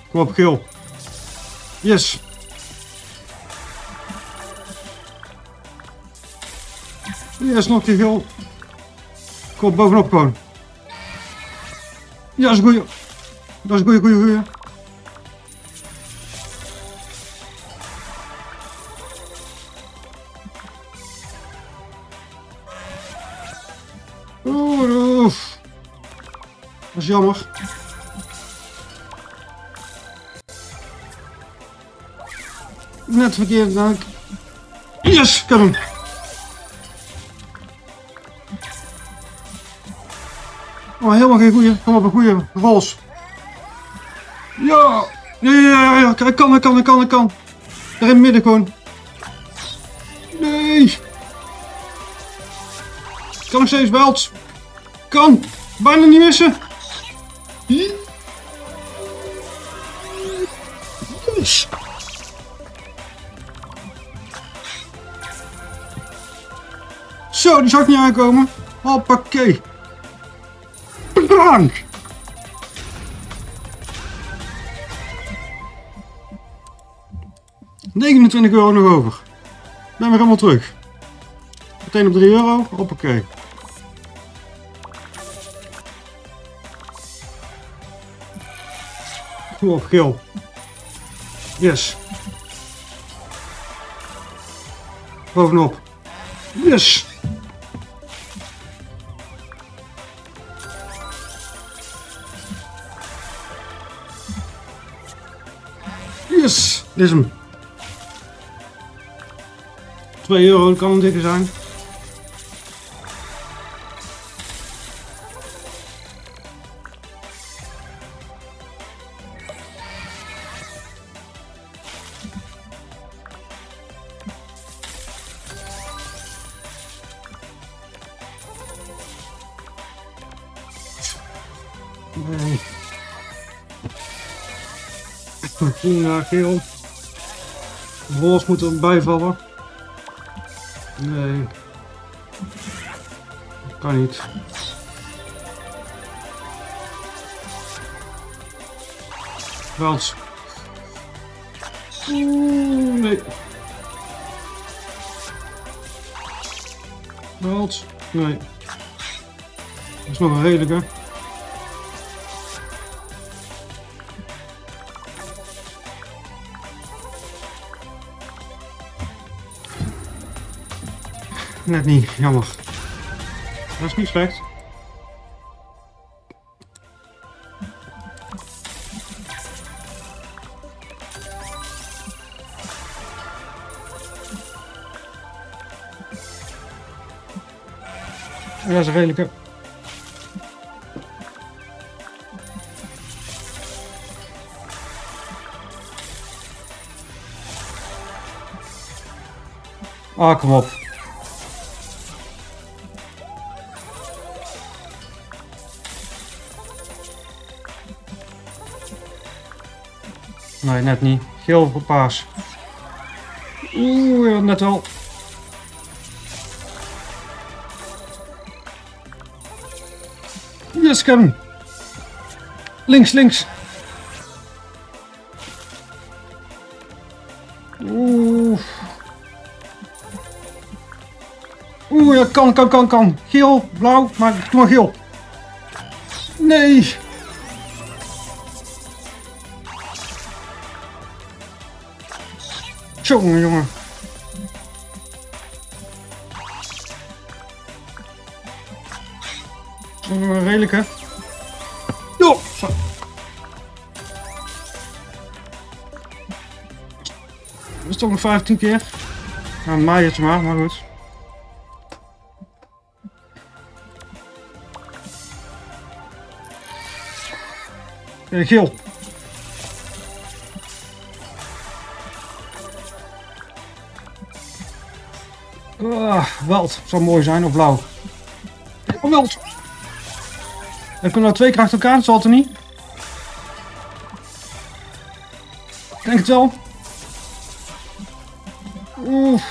Kom op, geel. Yes. Yes, nog een keer geel. Kom op, bovenop gewoon. Ja, dat is een goeie. Dat is een goeie. Oeh. Dat is jammer. Net verkeerd, dank. Yes, ik heb hem. Oh, helemaal geen goeie. Kom op, een goeie. Rols. Ja. Ja. Ik kan. Daar in het midden gewoon. Nee. Kan nog steeds belt. Kan. Bijna niet missen. Yes. Zo, die zag ik niet aankomen. Hoppakee. Bedankt. €29 nog over. Ben weer helemaal terug. Meteen op €3. Hoppakee. Kom op, geel. Yes. Bovenop. Yes. Yes. Dit is hem. €2 kan een dikke zijn. Nee. Groen naar geel. Roze moet er bijvallen. Nee. Kan niet. Wels. Nee. Wels. Nee. Dat is nog een redelijke. Net niet, jammer. Dat is niet slecht. Dat is een redelijke. Ah, kom op. Nee, net niet. Geel voor paars. Oeh, net al. Yes, Kevin. Links. Oeh. Oeh, ja, kan. Geel, blauw, maar doe maar geel. Nee. Jongen. Een redelijke. Jo, zo. Dat is toch nog 15 keer. Nou, een maaiertje maar goed. Geel. Weld, zou mooi zijn, of blauw. Oh, weld! Dan kunnen we 2 keer achter elkaar, dat zal het er niet. Ik denk het wel. Oeh.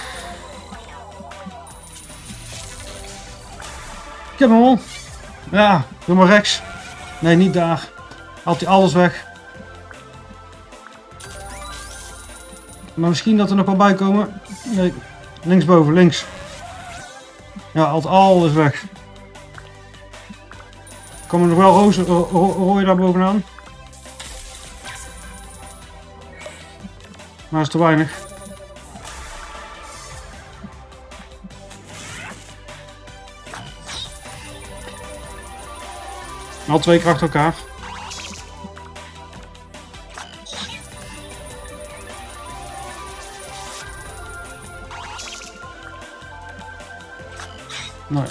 Ik heb hem al. Ja, doe maar rechts. Nee, niet daar. Haalt hij alles weg. Maar misschien dat er nog wel bij komen. Nee, linksboven, links. Ja, alles weg. Komen er nog wel rozen, rooien daar bovenaan? Maar dat is te weinig. Al 2 keer achter elkaar. Nee.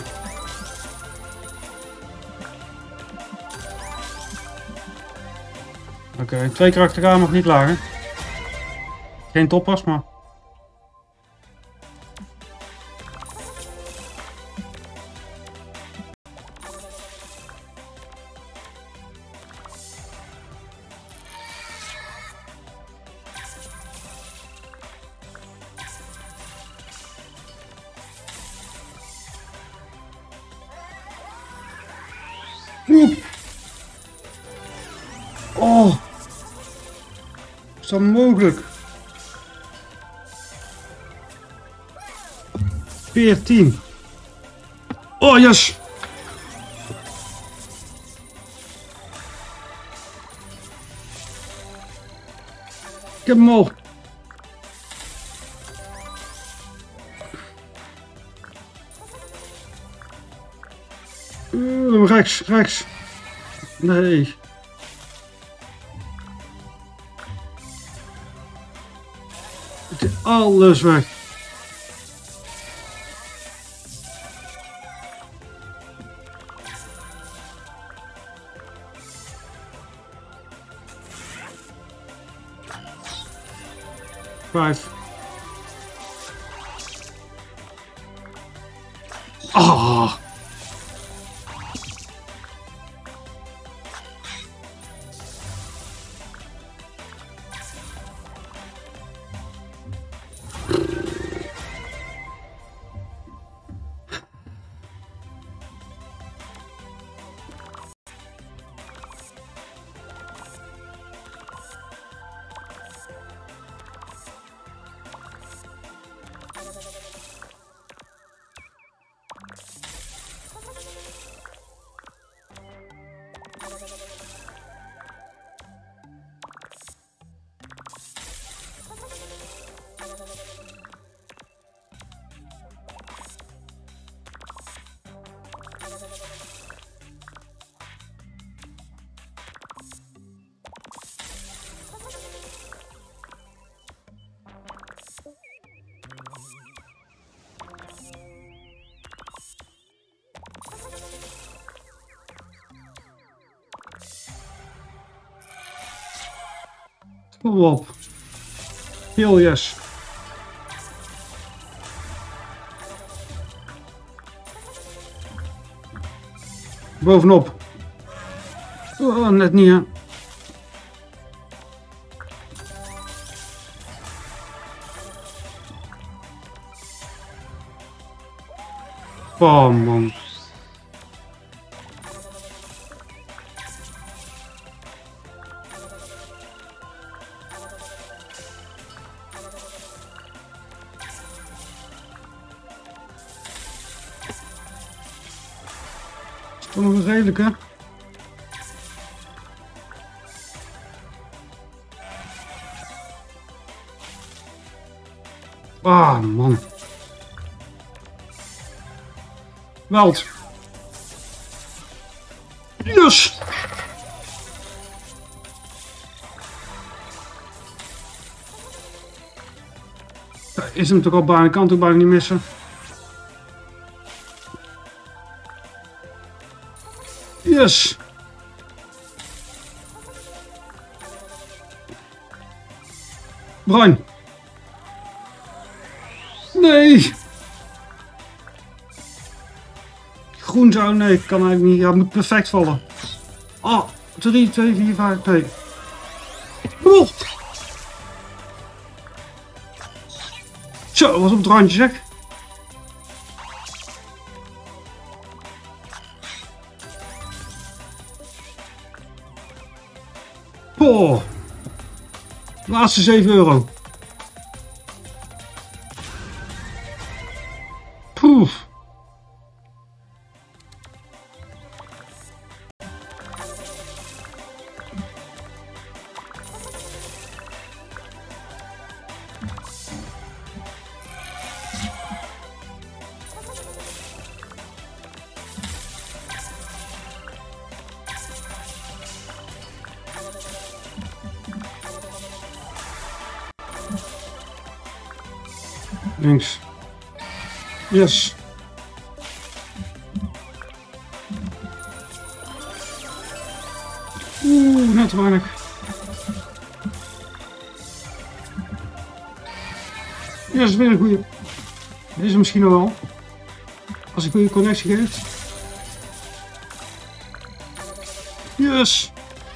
Oké, 2 keer achter elkaar mag niet lager. Geen toppers, maar... Oep. Oh. Is dat mogelijk? 14. Oh, yes. Ik heb hem al. Rechts, rechts. Nee. Het is alles weg. Vijf. Ah. Kom op. Heel yes. Bovenop. Oh, net niet hè. Oh man. Is nog een redelijke. Ah man. Weld. Yes! Daar is hem toch al bijna, ik kan het ook bijna niet missen. Yes! Bruin! Nee! Groen zou, nee, kan eigenlijk niet. Ja, het moet perfect vallen. Oh, 3, 2, 4, 5, 2. Oh. Zo, was op het randje zeg. Oh. Laatste 7 euro. Links. Yes. Oeh, net te weinig. Yes, weer een goede. Deze misschien nog wel. Als ik goede connectie geef. Yes.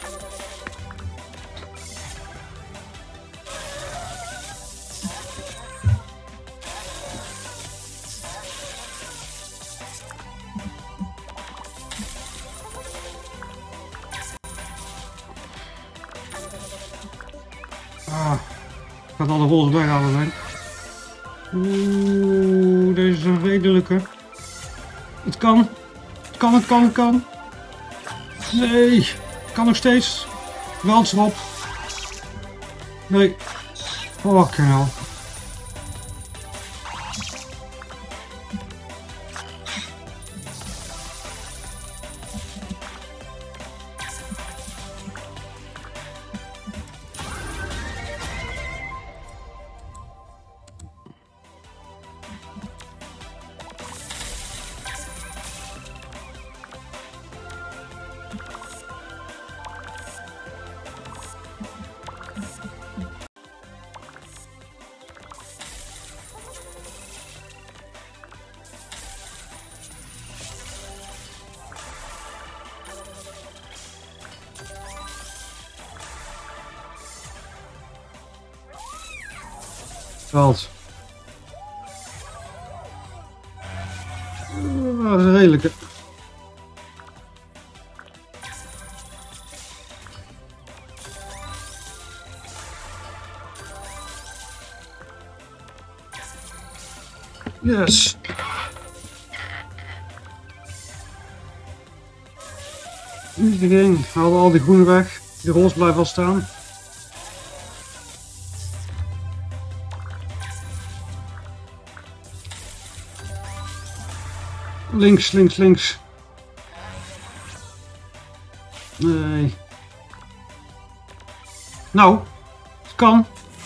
Ah, ik had alle rollen weghalen, denk ik. Oeh, deze is een redelijke. Het kan. Het kan, het kan, het kan. Nee, het kan nog steeds. Wels erop. Nee. Fucking hell. Veld. Dat is een redelijke. Yes. Niet de ding. Haal al die groene weg. Die roze blijft wel staan. Links, links, links. Nee. Nou, het kan.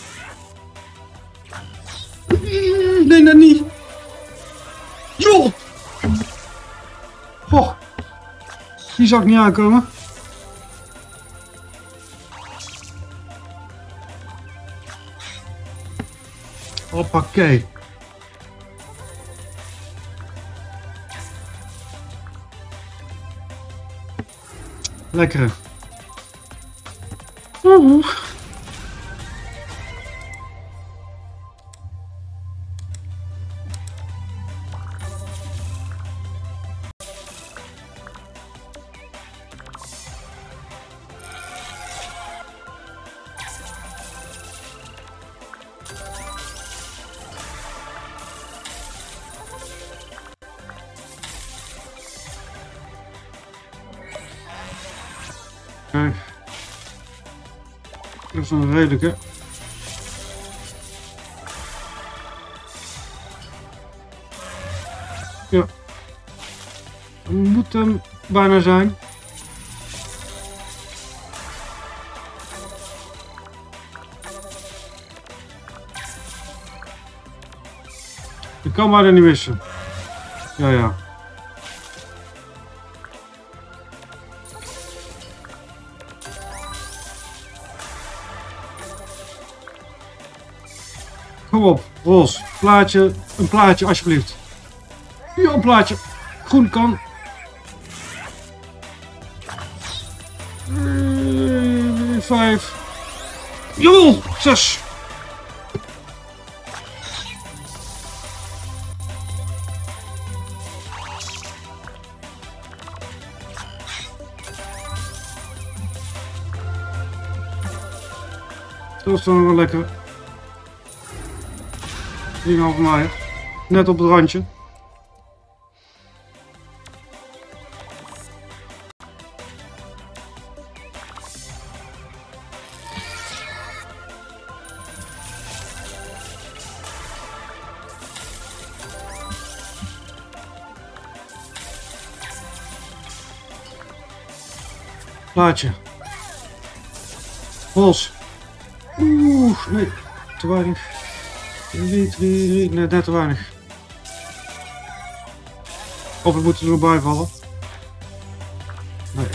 Nee, dat niet. Joh! Goh. Die zag ik niet aankomen. Hoppakee. Lekkere. Kijk. Dat is een redelijke. Ja. Moet hem bijna zijn. Ik kan bijna niet missen. Ja, ja. Kom op, roze. Plaatje, een plaatje alsjeblieft. Ja, een plaatje. Groen kan. 5. Jawel, 6. Dat is dan wel lekker. 3,5 maaien. Net op het randje. Plaatje. Roze. Oeh, nee. Te weinig. Nee, net te weinig. Of ik moet er nog bij vallen. Nee.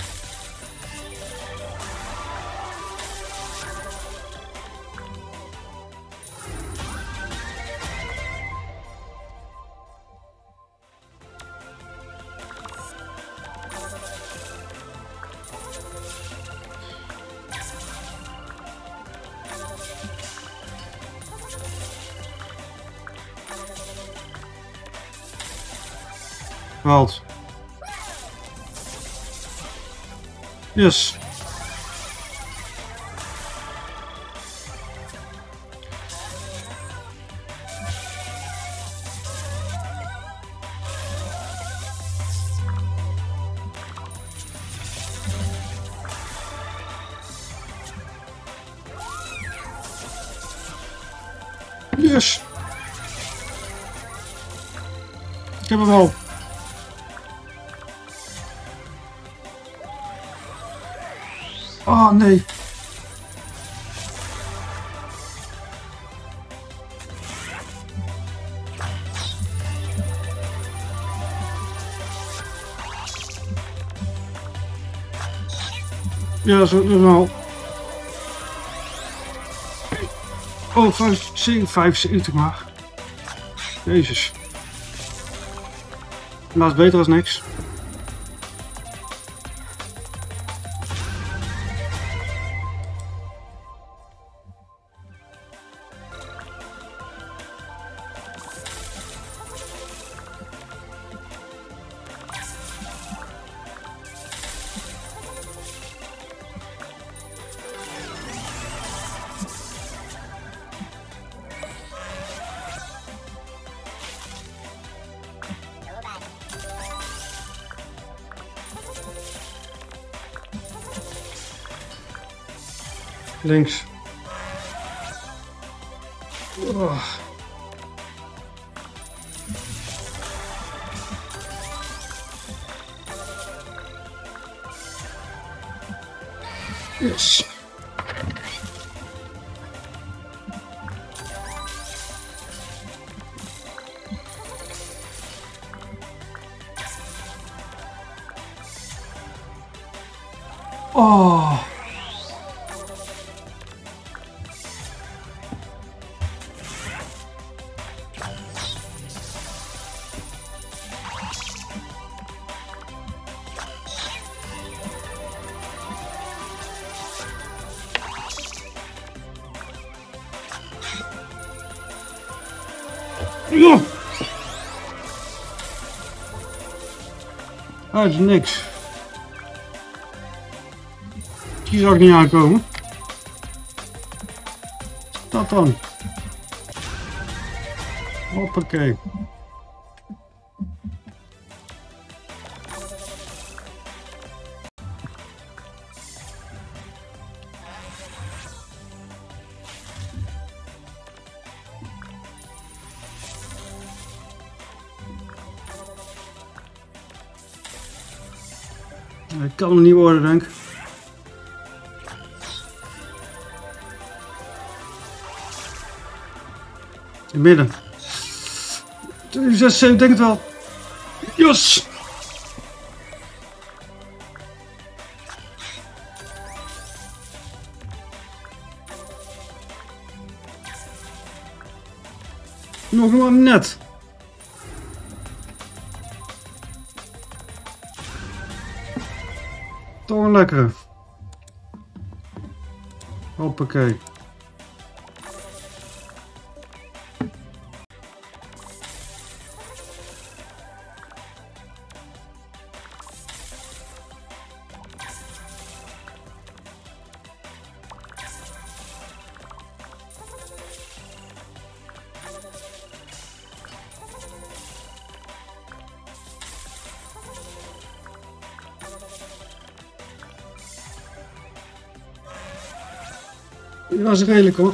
Gehaald. Yes. Yes. Ik heb hem al. Oh nee. Ja, zo normaal. Oh, 75 maar. Jezus. Maar is beter als niks. Links. Oh. Yes. Oh. Ja. Uit niks. Die zou ik niet aankomen. Dat dan. Hoppakee. Het kan hem niet worden, denk ik. In het midden. 6, 7, denk het wel. Yes! Nog maar net. Toch een lekkere. Hoppakee. Die was redelijk hoor.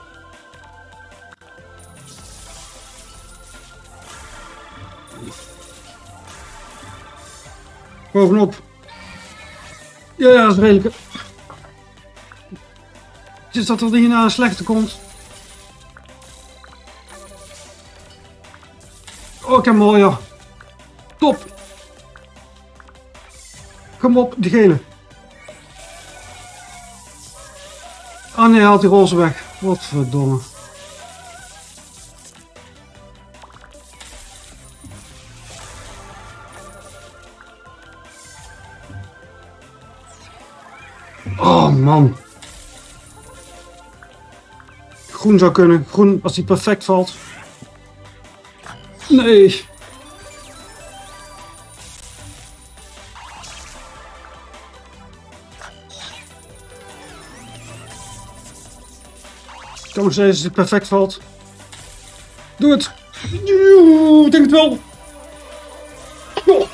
Bovenop. Ja, dat is redelijk. Het is dat er hierna een slechte komt. Oh, ik heb hem al, ja. Top. Kom op, die gele. Ah nee, hij haalt die roze weg. Wat verdomme. Oh man. Groen zou kunnen. Groen als die perfect valt. Nee. Kom eens eens als die perfect valt. Doe het. Ik denk het wel. Oh.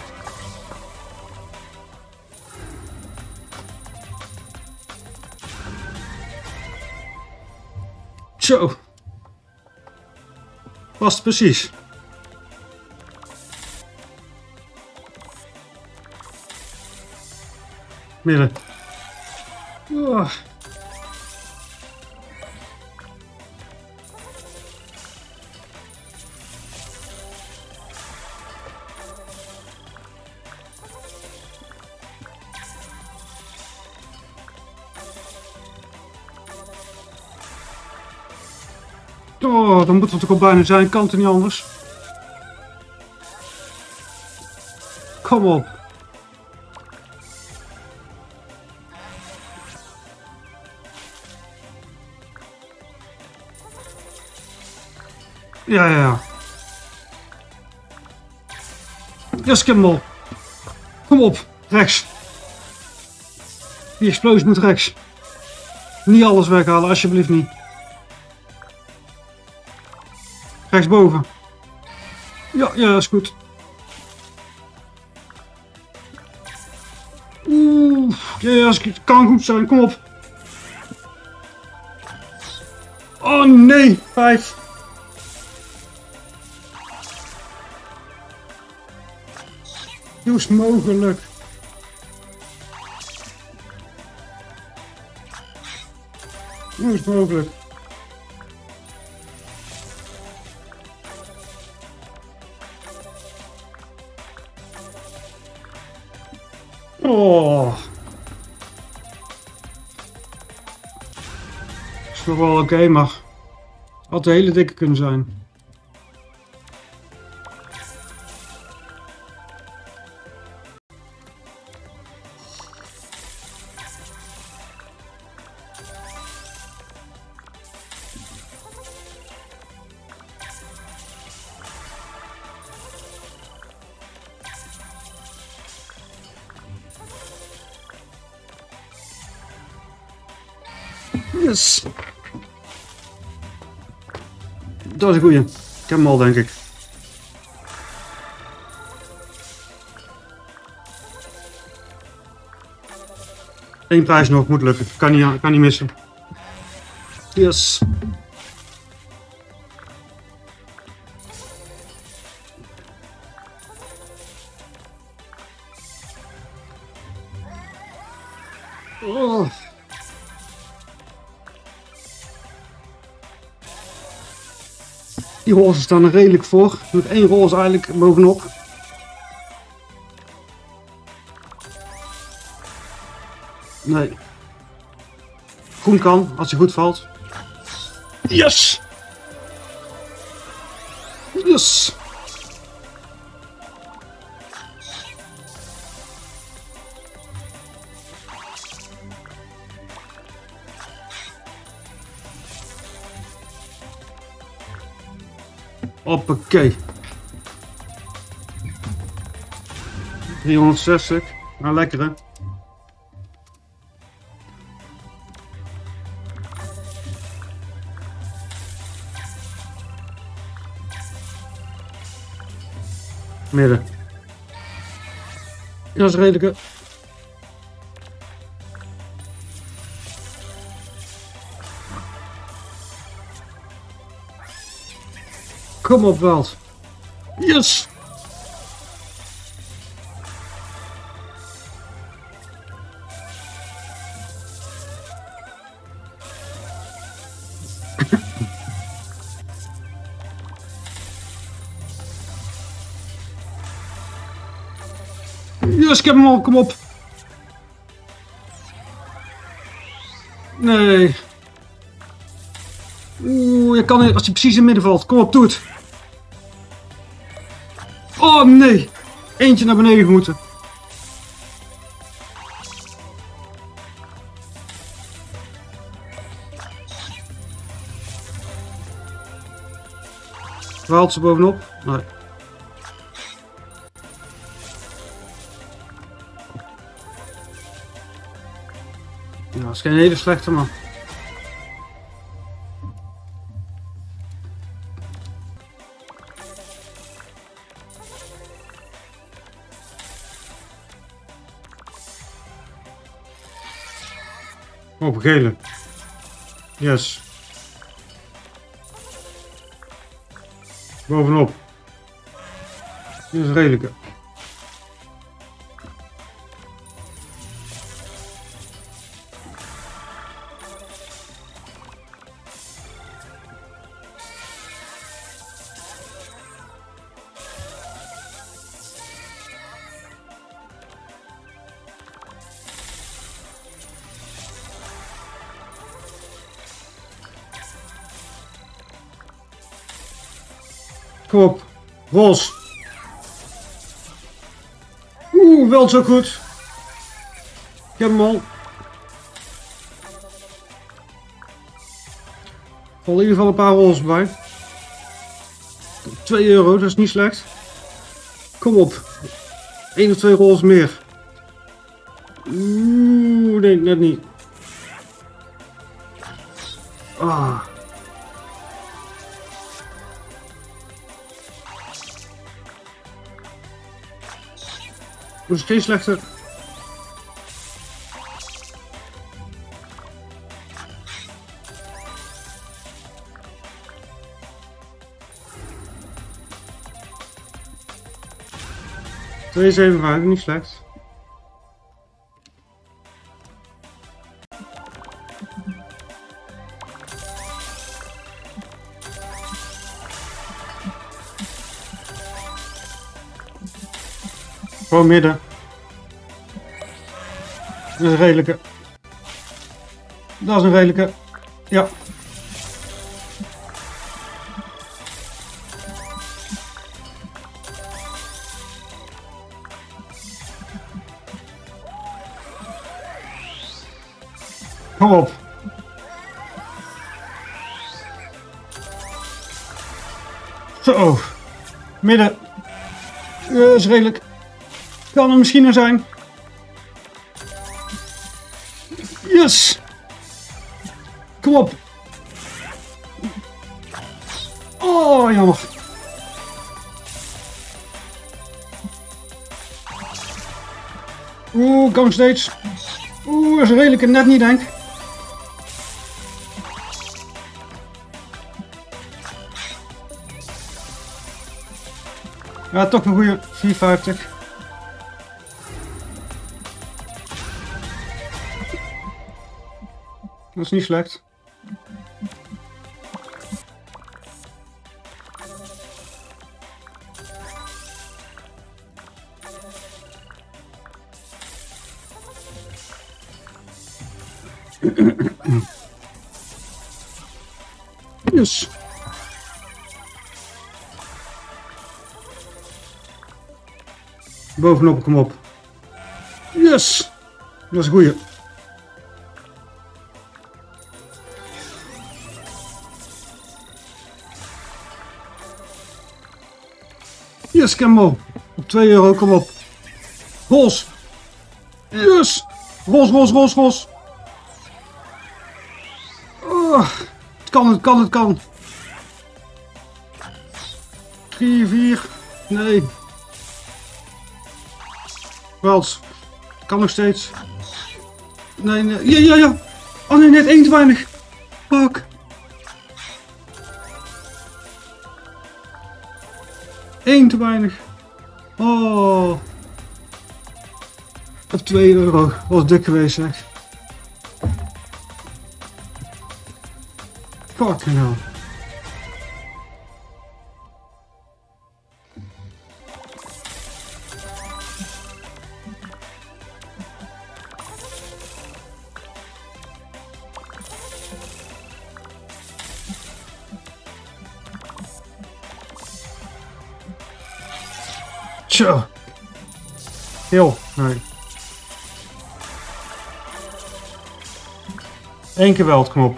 Zo. Past precies. Midden. Oh. Oh, dan moet het ook al bijna zijn. Kan het niet anders. Kom op. Ja, ja, ja. Yes, Kimball. Kom op. Rechts. Die explosie moet rechts. Niet alles weghalen, alsjeblieft niet. Rechtsboven. Ja, ja, is goed. Oeh, ja, het kan goed zijn, kom op. Oh nee, 5. Hoe is het mogelijk? Hoe is het mogelijk? Oh. Is nog wel oké, maar had een hele dikke kunnen zijn. Yes. Dat is een goeie. Ik heb hem al, denk ik. Eén prijs nog, moet lukken. Kan niet missen. Yes. Oh. Die rozen staan er redelijk voor. Met één roze eigenlijk bovenop. Nee. Groen kan, als hij goed valt. Yes! Yes! Hoppakee. 360. Nou, lekker hè. Midden. Ja, dat is redelijk. Kom op, Welt. Yes! Yes, ik heb hem al. Kom op. Nee. Oeh, je kan als hij precies in het midden valt. Kom op, doe het. Oh nee. Eentje naar beneden moeten. Haalt ze bovenop? Nee. Ja, dat is geen hele slechte man. Oh, gele. Yes. Bovenop. Dit is redelijke. Kom op. Roze. Oeh, wel zo goed. Ik heb hem al. Al in ieder geval een paar roze bij. 2 euro, dat is niet slecht. Kom op. 1 of 2 roze meer. Oeh, nee, net niet. Ah. Dat is geen slechte. $2,57, niet slecht. Gewoon midden. Dat is een redelijke. Dat is een redelijke. Ja. Kom op. Zo. Midden. Dat is redelijk. Kan er misschien er zijn. Yes. Kom op. Oh, jammer. Oeh, kan nog steeds. Oeh, dat is redelijk net niet, denk ik. Ja, toch een goede 4,50. Dat is niet slecht. Yes. Bovenop, kom op. Yes. Dat is een goeie. Yes, Campbell. Op 2 euro, kom op. Roze. Yes. Roze. Oh, het kan. 3, 4. Nee. Wels. Kan nog steeds. Nee. Ja. Oh nee, net 1 te weinig. Fuck. 1 te weinig. Oh. Op 2 euro. Was dik geweest, zeg. Fucking hell. Tja. Heel, nee. Eén keer wel het knop.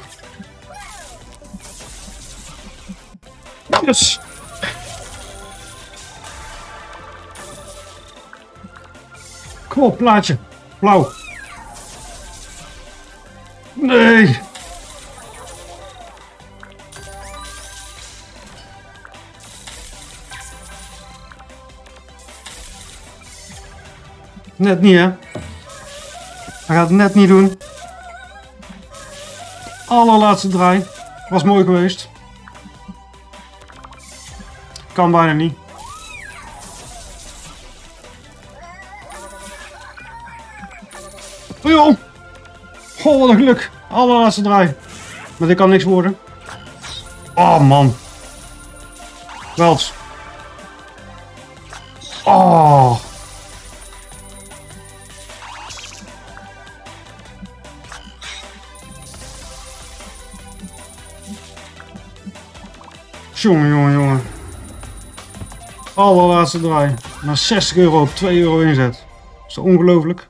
Yes. Kom op, plaatje. Blauw. Nee. Net niet, hè? Hij gaat het net niet doen. Allerlaatste draai. Was mooi geweest. Kan bijna niet. Oh joh! Goh, wat een geluk. Allerlaatste draai. Maar dit kan niks worden. Oh man. Wels. Oh. Jongen, jongen, jongen. Allerlaatste draai. Maar 60 euro op 2 euro inzet. Dat is toch ongelooflijk?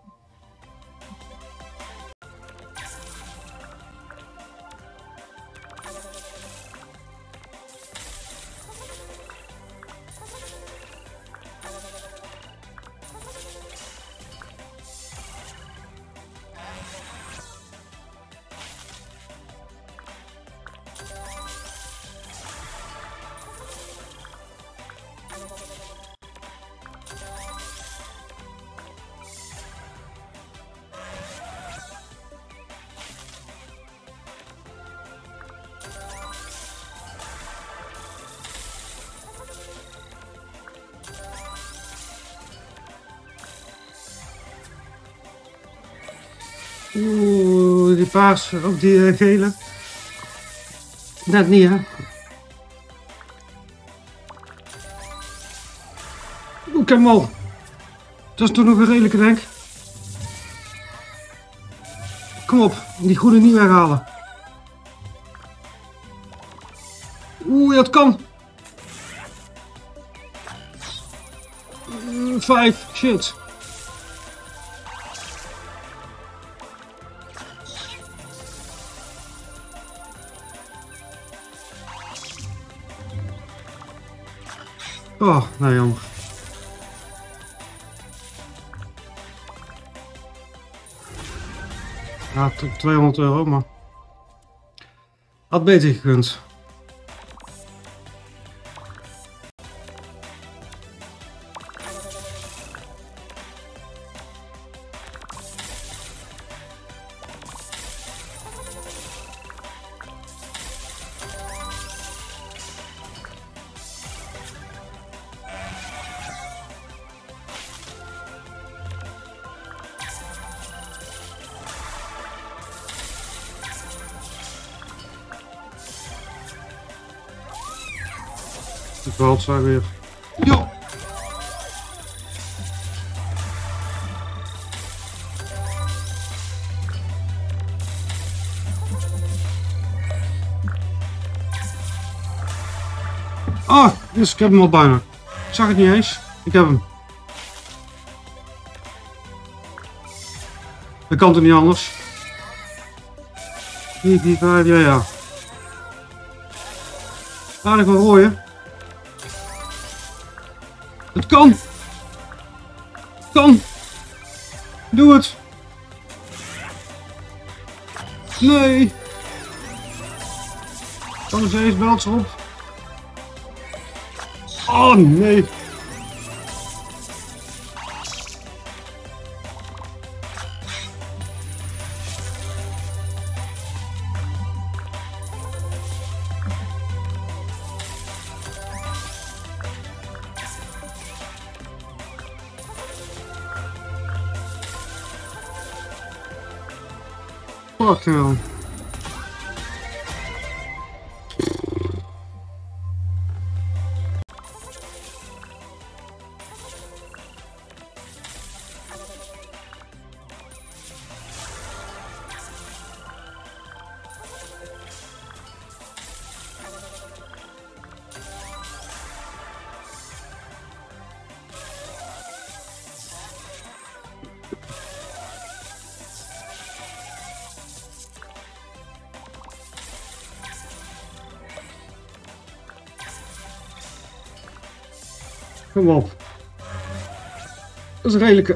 Oeh, die paars, ook die gele. Net niet, hè? Oeh, ik heb hem al. Dat is toch nog een redelijke denk. Kom op, die groene niet weghalen. Oeh, dat kan. 5, shit. Oh, nou jammer. Ja, 200 euro, maar had beter gekund. De veldzaak weer. Ja. Ah, dus ik heb hem al bijna. Ik zag het niet eens. Ik heb hem. Dat kan toch niet anders? 4, 4, 5, ja ja. Aardig wel rooien. Het kan! Kan! Doe het! Nee! Kan eens eens belt erop. Oh nee! Fuck hell. Kom op. Dat is een redelijke.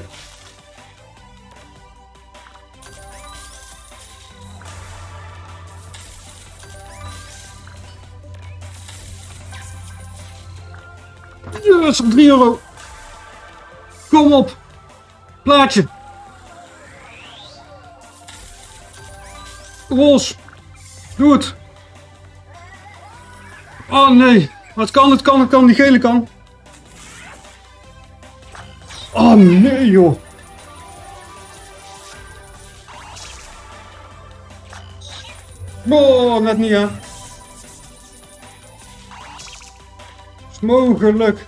Yes, op 3 euro. Kom op. Plaatje. Roos. Doe het. Oh nee. Maar het kan. Die gele kan. Oh nee joh. Oh, net niet hè. Is mogelijk.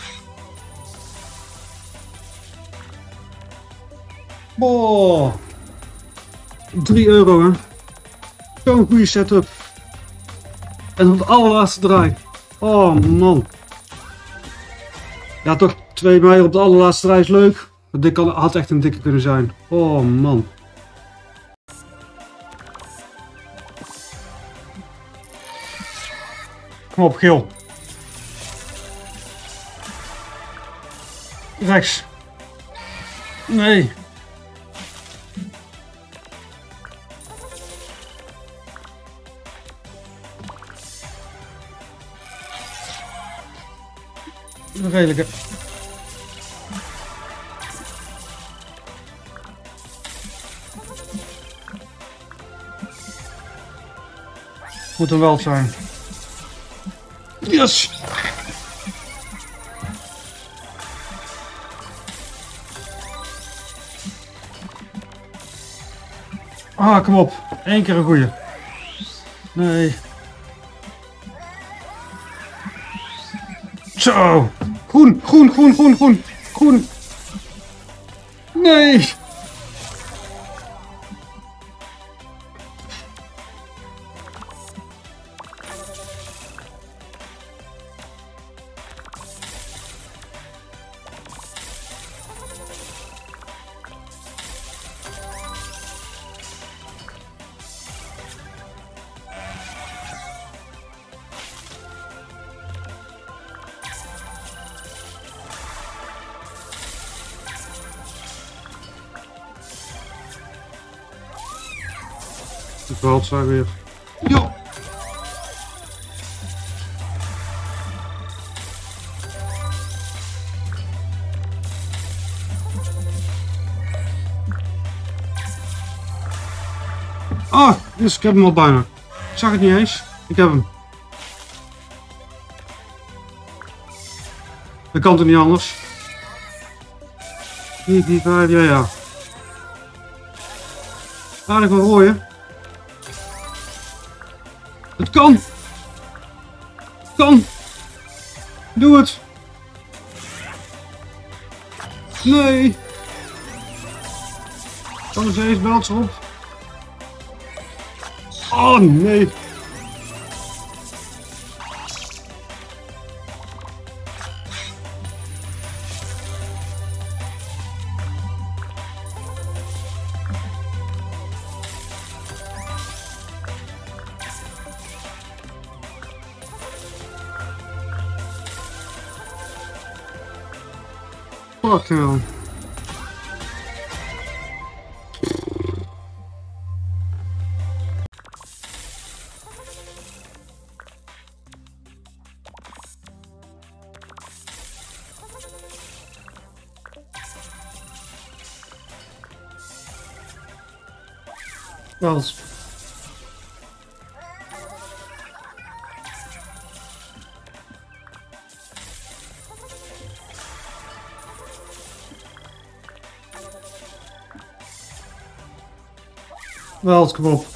Oh. 3 euro hè. Zo'n goede setup. En op de allerlaatste draai. Oh man. Ja toch 2 mei op de allerlaatste draai is leuk. Maar dit had echt een dikke kunnen zijn. Oh man. Kom op geel. Rechts. Nee. Een redelijke. Moet hem wel zijn. Yes! Ah, kom op. 1 keer een goeie. Nee. Zo. Groen. Groen. Nee. Het valt zo weer. Jo. Ah, dus ik heb hem al bijna. Ik zag het niet eens. Ik heb hem. Dat kan toch niet anders? 4, 4, 5, ja. Aardig wel rooien. Het kan! Kan! Doe het! Nee! Kan er eens belt erop? Oh nee! Fuck hell. Wels. Wels, kom op.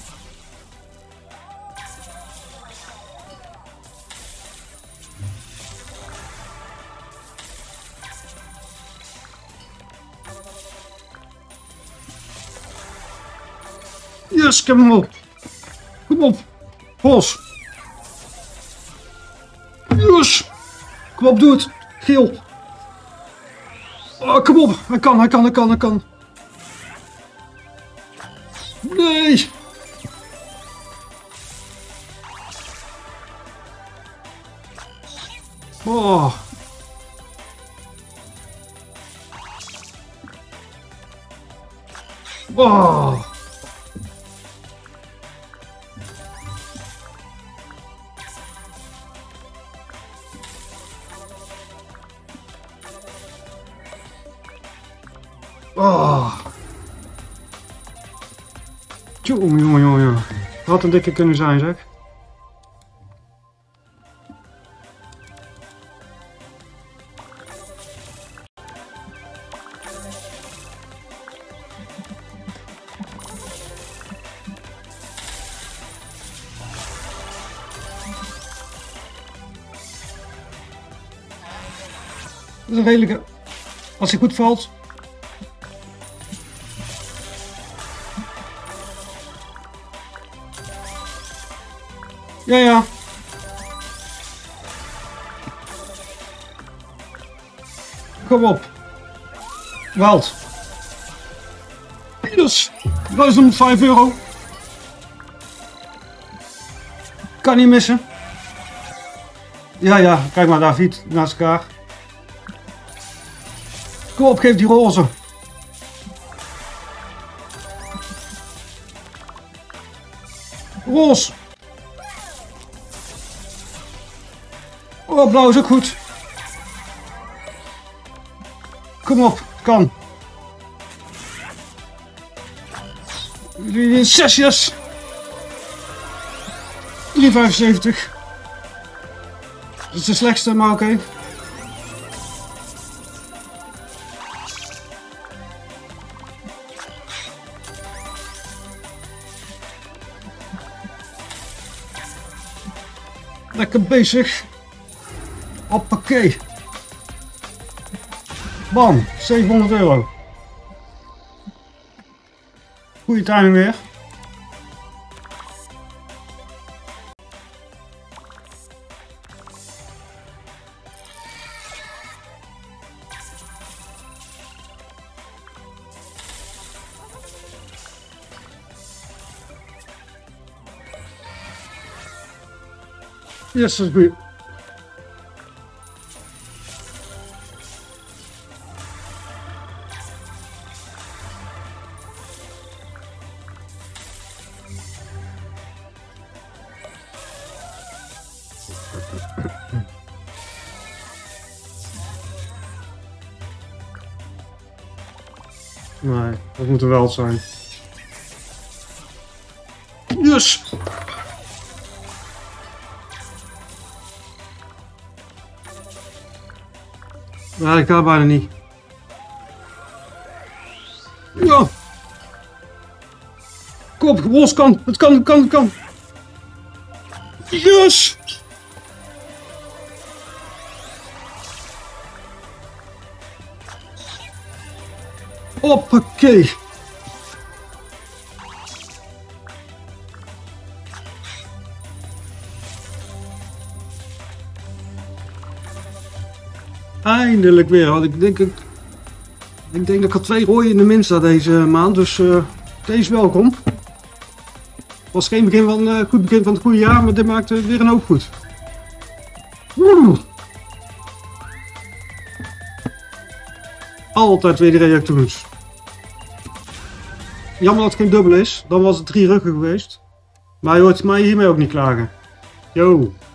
Yes, ik heb hem op. Kom op. Bos. Yes. Kom op, doe het. Geel. Oh, kom op. Hij kan. Nee. Oh. Wow. Oh. Jongen. Had een dikke kunnen zijn, zeg. Dat is een redelijke... Als hij goed valt... Ja. Kom op. Weld. Dus. Dat is hem, €5. Kan niet missen. Ja. Kijk maar, David. Naast elkaar. Kom op, geef die roze. Roze. Oh, blauw is ook goed. Kom op, het kan. 6 yes. 3,75. Dat is de slechtste, maar oké. Lekker bezig. Hoppakee. Bam, €700. Goeie timing weer. Yes, dat is goed. Nee, dat moet er wel zijn. Yes! Nee, dat gaat bijna niet. Ja! Kom op, Roos kan! Het kan! Yes! Hoppakee! Eindelijk weer, want ik denk dat ik had 2 rode in de minst deze maand, dus deze welkom. Was geen goed begin van het goede jaar, maar dit maakte weer een hoop goed. Altijd weer de reactoons. Jammer dat het geen dubbel is, dan was het 3 ruggen geweest. Maar je hoort mij hiermee ook niet klagen. Yo.